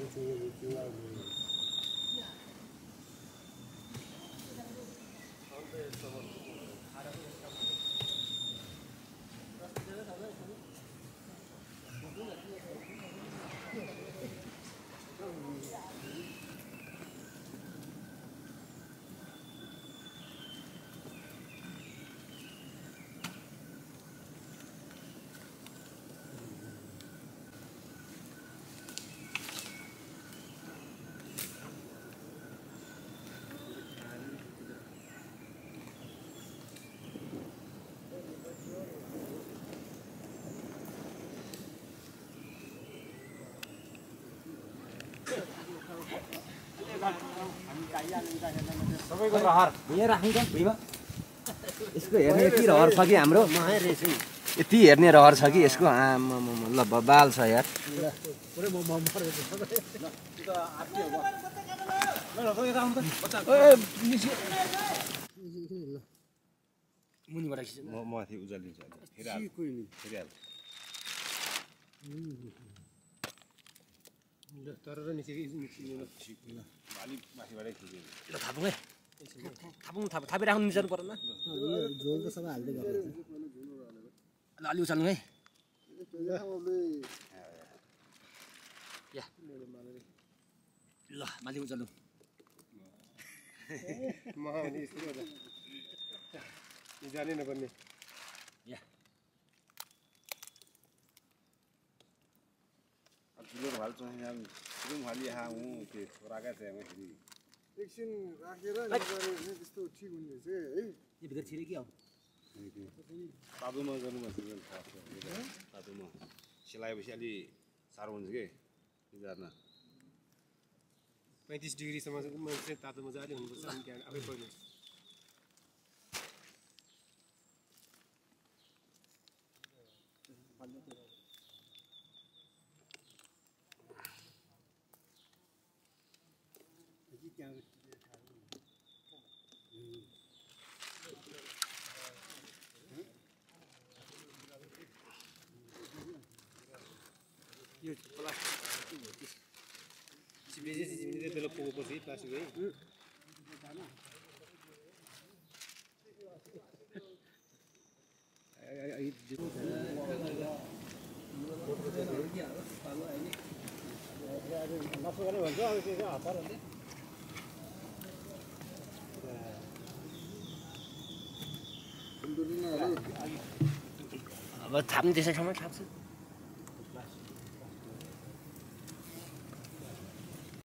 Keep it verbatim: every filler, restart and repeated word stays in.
सबैको रहर यहाँ राख्नु त भुइँमा यसको हेर्ने यति रहर छ कि हाम्रो यति हेर्ने रहर छ कि यसको आमा ल बाल छ यार मुनिबाट म माथि उजालिन्छ तर अलिक माथिबाटै खिच्यो ल थापौँ है थापौँ थाप थापिराख्नु मिसाउनु पर्दैन झोल त सबै हाल्दै गर्नु ल अलि उचाल्नु है या ल माथि उचाल्नु जाने नपर्ने या किलो भाल चाहिँ यहाँ रुम हाली यहाँ हूँ के छोराका चाहिँ मैं फेरि एकछिन राखेर नगरे त्यस्तो ठीक हुने रहेछ है यो भित्र छिरे के हो तातोमा गर्नुपर्छ तातोमा सिलाएपछि अलि साह्रो हुन्छ के निधार्न पैँतिस डिग्रीसम्म चाहिँ तातोमा चाहिँ अलि हुनुपर्छ अनि त्यहाँ आफै पर्ने यो प्लास्टिक चिप्ले चाहिँ चिप्ले त्यसलाई पोकोपछि प्लास्टिक है अब थाप्नु त्यसैसम्म थाप्छु